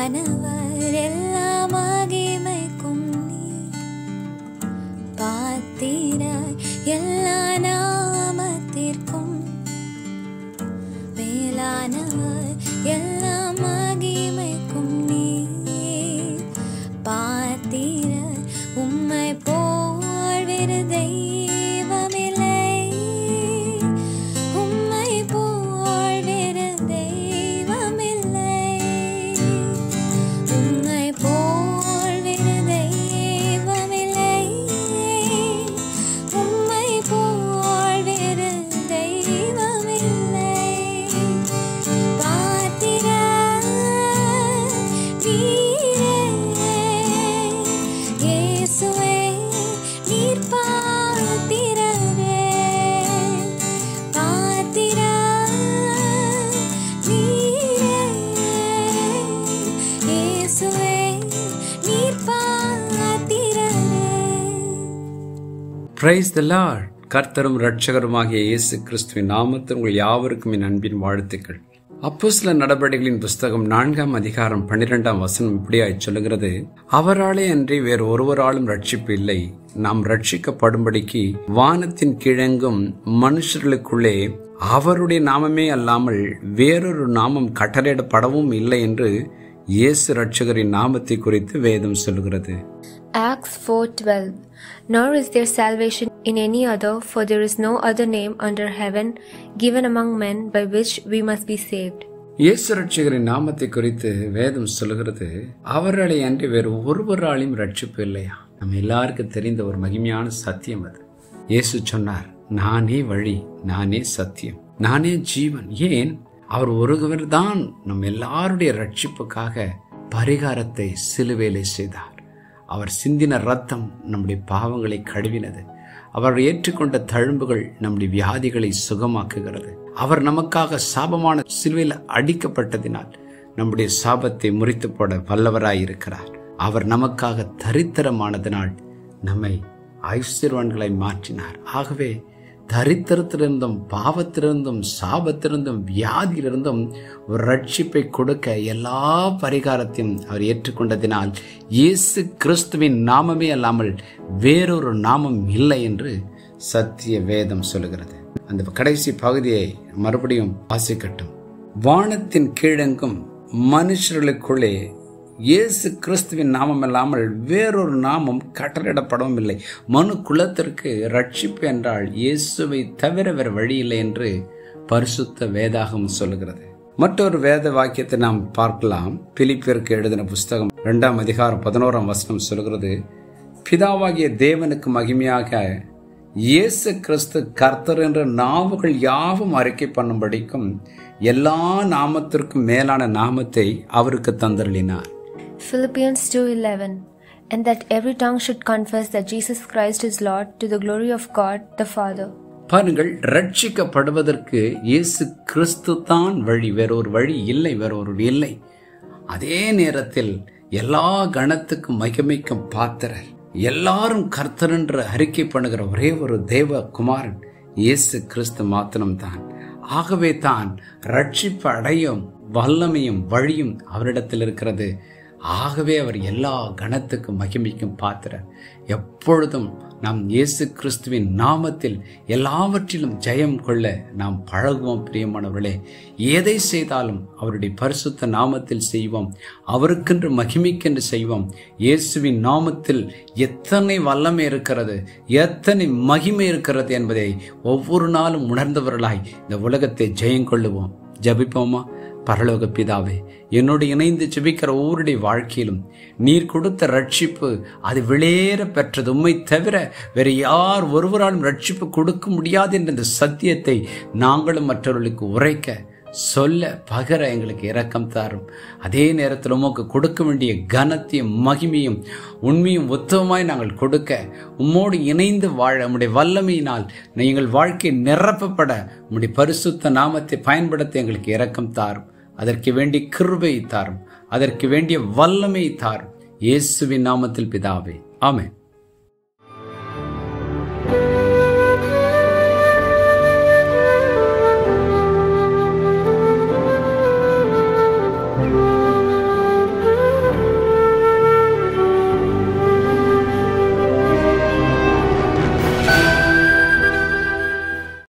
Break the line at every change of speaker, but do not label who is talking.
மேலானவர் எல்லா மகிமைக்கும் நீ பாத்திராய், எல்லா நாமத்திற்கும் மேலானவர் எல்லா மகிமைக்கும் நீ பாத்திராய். உம்மை போல் வேறு தெய்வமில்லை, உம்மை போல் வேறு தெய்வமில்லை, உம்மை போல் வேறு தெய்வமில்லை, உம்மை போல் வேறு தெய்வமில்லை. பாத்திராய் நீரே இயேசுவே, நீர் பாத்திரரே. பாத்திராய் நீரே இயேசுவே, நீர் பாத்திரரே.
Praise the Lord. கர்த்தரும் இரட்சகருமாகிய இயேசு கிறிஸ்துவின் நாமத்தில் உங்கள் யாவருக்கும் என் அன்பின் வாழ்த்துக்கள். அப்போஸ்தலர் நடபடிகளின் புஸ்தகம் 4ஆம் அதிகாரம் 12ஆம் வசனம் இப்படியாய் சொல்லுகிறது, அவராலே அன்றி வேறு ஒருவராலும் ரட்சிப்பு இல்லை. நாம் ரட்சிக்கப்படும்படிக்கு வானத்தின் கீழெங்கும் மனுஷர்களுக்குள்ளே அவருடைய நாமமே அல்லாமல் வேறொரு நாமம் கட்டளையிடப்படவும் இல்லை என்று இயேசு இரட்சகரின் நாமத்தை குறித்து வேதம் சொல்கிறது.
Acts 4:12 Nor is there salvation in any other, for there is no other name under heaven given among men by which we must be saved.
இயேசு இரட்சகரின் நாமத்தை குறித்து வேதம் சொல்கிறது, அவர்களை அன்றி வேறு ஒருவராலும் ரட்சிப்பு இல்லையா. நம்ம எல்லாருக்கும் தெரிந்த ஒரு மகிமையான சத்தியம் அது. இயேசு சொன்னார், நானே வழி, நானே சத்தியம், நானே ஜீவன். ஏன்? அவர் ஒருவர் தான் நம் எல்லாருடைய ரட்சிப்புக்காக பரிகாரத்தை சிலுவையிலே செய்தார். அவர் சிந்தின ரத்தம் நம்முடைய பாவங்களை கழுவினது. அவர் ஏற்றுக்கொண்ட தழும்புகள் நம்முடைய வியாதிகளை சுகமாக்குகிறது. அவர் நமக்காக சாபமான சிலுவையில் அடிக்கப்பட்டதினால் நம்முடைய சாபத்தை முறித்து போட வல்லவராயிருக்கிறார். அவர் நமக்காக தரித்திரமானதினால் நம்மை ஐஸ்வர்யவான்களை மாற்றினார். ஆகவே தரித்திரத்திலிருந்தும் பாவத்திலிருந்தும் சாபத்திலிருந்தும் வியாதியிலிருந்தும் ஒரு ரட்சிப்பை கொடுக்க எல்லா பரிகாரத்தையும் அவர் ஏற்றுக்கொண்டதினால் இயேசு கிறிஸ்துவின் நாமமே அல்லாமல் வேறொரு நாமம் இல்லை என்று சத்திய வேதம் சொல்லுகிறது. அந்த கடைசி பகுதியை மறுபடியும் வாசிக்கட்டும். வானத்தின் கீழெங்கும் மனுஷர்களுக்குள்ளே இயேசு கிறிஸ்துவின் நாமம் இல்லாமல் வேறொரு நாமம் கட்டளையிடப்படவும் இல்லை. மனு குலத்திற்கு ரட்சிப்பு என்றால் இயேசுவை தவிர வேறு வழி இல்லை என்று பரிசுத்த வேதாகம் சொல்லுகிறது. மற்றொரு வேத வாக்கியத்தை நாம் பார்க்கலாம். பிலிப்பியருக்கு எழுதின புஸ்தகம் 2ஆம் அதிகாரம் 11ஆம் வசனம் சொல்கிறது, பிதாவாகிய தேவனுக்கு மகிமையாக இயேசு கிறிஸ்து கர்த்தர் என்ற நாவுகள் யாவும் அறிக்கை பண்ணும்படிக்கும் எல்லா நாமத்திற்கும் மேலான நாமத்தை அவருக்கு தந்தருளினார்.
Philippians 2:11 And that every tongue should confess that Jesus Christ is Lord, to the glory of God the Father.
பாருங்கள், ரட்சிக்கப்படுவதற்கு இயேசு கிறிஸ்து தான் வழி, வேறொரு வழி இல்லை, வேறொரு இல்லை. அதே நேரத்தில் எல்லா கணத்துக்கும் மகிமைக்கும் பாத்திரர், எல்லாரும் கர்த்தர் என்று அறிக்கை பண்ணுகிற ஒரே ஒரு தேவ குமாரன் இயேசு கிறிஸ்து மாத்திரம்தான். ஆகவே தான் ரட்சிப்பு அடையும் வல்லமையும் வழியும் அவரிடத்தில் இருக்கிறது. ஆகவே அவர் எல்லா கணத்துக்கும் மகிமைக்கும் பாத்திரர். எப்பொழுதும் நாம் இயேசு கிறிஸ்துவின் நாமத்தில் எல்லாவற்றிலும் ஜெயம் கொள்ள நாம் பழகுவோம். பிரியமானவர்களே, எதை செய்தாலும் அவருடைய பரிசுத்த நாமத்தில் செய்வோம், அவருக்கென்று மகிமைக்கென்று செய்வோம். இயேசுவின் நாமத்தில் எத்தனை வல்லமை இருக்கிறது, எத்தனை மகிமை இருக்கிறது என்பதை ஒவ்வொரு நாளும் உணர்ந்தவர்களாய் இந்த உலகத்தை ஜெயம் கொள்ளுவோம். ஜெபிப்போமா? பரலோக பிதாவே, என்னோடு இணைந்து ஜெபிக்கிற ஒவ்வொருடைய வாழ்க்கையிலும் நீர் கொடுத்த ரட்சிப்பு அது வெளியேற பெற்றது. உம்மை தவிர வேறு யார் ஒருவராலும் ரட்சிப்பு கொடுக்க முடியாது என்ற இந்த சத்தியத்தை நாங்களும் மற்றவர்களுக்கு உரைக்க சொல்ல பகர எங்களுக்கு இரக்கம் தாரும். அதே நேரத்தில் உமக்கு கொடுக்க வேண்டிய கனத்தையும் மகிமையும் உண்மையும் உத்தமமாய் நாங்கள் கொடுக்க, உம்மோடு இணைந்து வாழ உம்முடைய வல்லமையினால் எங்கள் வாழ்க்கை நிரப்பப்பட உம்முடைய பரிசுத்த நாமத்தை பயன்படுத்த எங்களுக்கு இரக்கம் தாரும். அதற்கு வேண்டிய கிருபை தாரும், அதற்கு வேண்டிய வல்லமை தாரும். இயேசுவின் நாமத்தில் பிதாவே, ஆமென்.